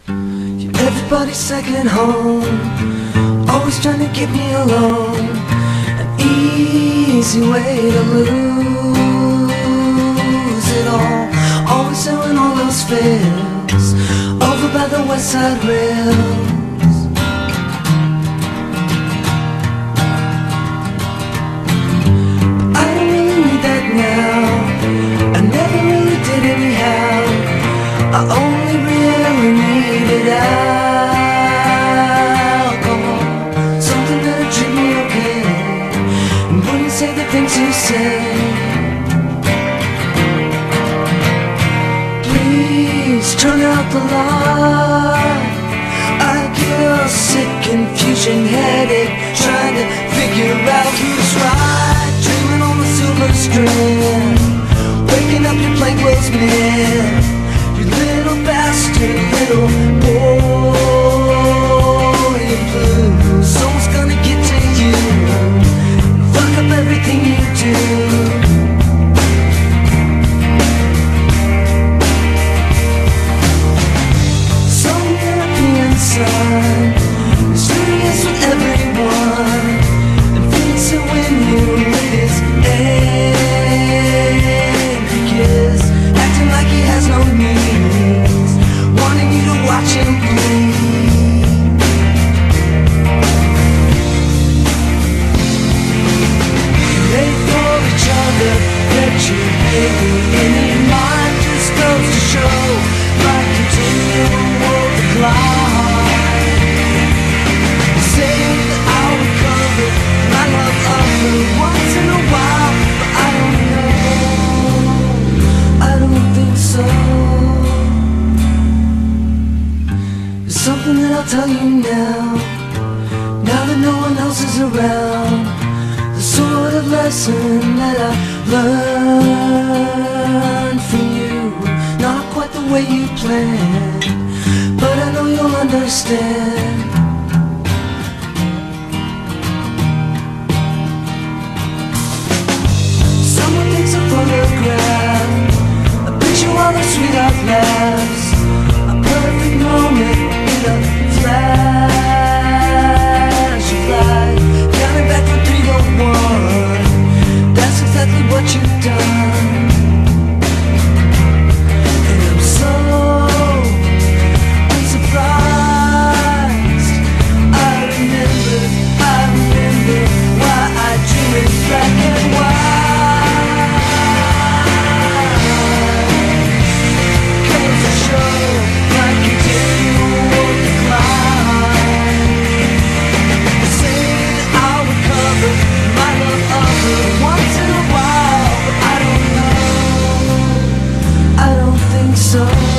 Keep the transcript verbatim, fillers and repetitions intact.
You're everybody's second home, always trying to keep me alone. An easy way to lose it all. Always doing all those fails over by the West Side Rails. But I don't really need that now. I never really did anyhow. I only really needed alcohol, something that'd treat me okay and wouldn't say the things you say. Please turn out the light. I get a sick confusion headache trying to figure out who's right. Dreaming on the silver string, waking up your plank was mid. You little bastard, little boy in blue. Someone's gonna get to you and fuck up everything you do. Some European sun is furious with everyone and thinks that when you read his angry kiss, acting like he has no needs, wanting you to watch him bleed. You made for each other, that you hate any mind just goes to show my continual world decline. Say that I'll recover my love of her once in a while, but I don't know, I don't think so. There's something that I'll tell you now, now that no one else is around. The sort of lesson that I learned from you, not quite the way you planned, but I know you'll understand. Someone takes a photograph, a picture while the sweetheart laughs, a perfect moment in a flash of light, counting back from three to one. That's exactly what you've done. And I'm so unsurprised. I remember, I remember why I dream in black and white. 'Cause I show my continual decline. Say that I'll recover my love of her once in a while, but I don't know, I don't think so.